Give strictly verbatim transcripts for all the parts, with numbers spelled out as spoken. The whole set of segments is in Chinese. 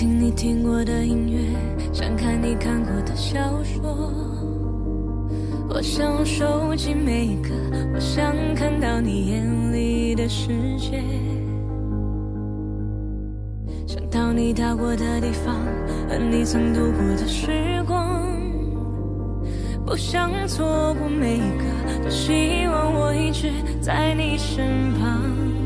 听你听过的音乐，想看你看过的小说。我想收集每一个，我想看到你眼里的世界，想到你到过的地方和你曾度过的时光，不想错过每一个，多希望我一直在你身旁。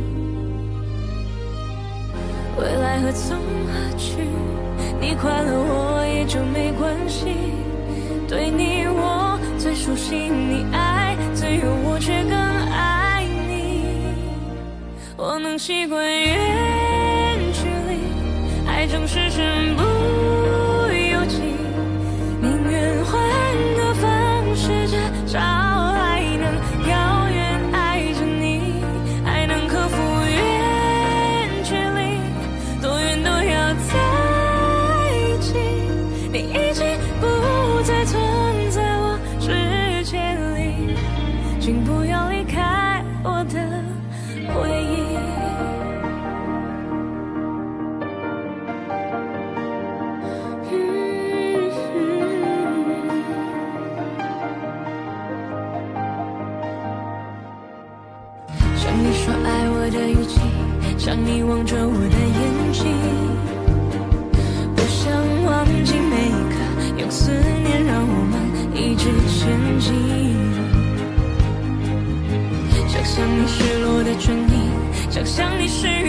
未来何从何去，你快乐我也就没关系。对你我最熟悉，你爱最有我却更爱你。我能习惯远距离，爱总是身不由己，宁愿换个方式至少还能遥远爱着你，还能克服远距离，多远都要在一起。你已经不再存在我世界里，请不要离开我的回忆。像你说爱我的语气，像你望着我的眼睛，不想忘记每一刻，用思念让我们一直前进。想象你失落的唇印，想象你失